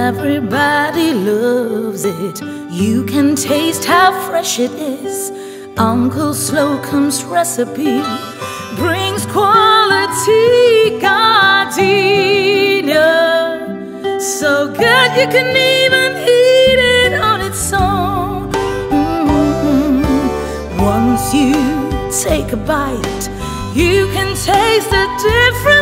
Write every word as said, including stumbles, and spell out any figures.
Everybody loves it. You can taste how fresh it is. Uncle Slocum's recipe brings quality gardenia, so good you can even eat it on its own. Mm-hmm. Once you take a bite, you can taste the difference.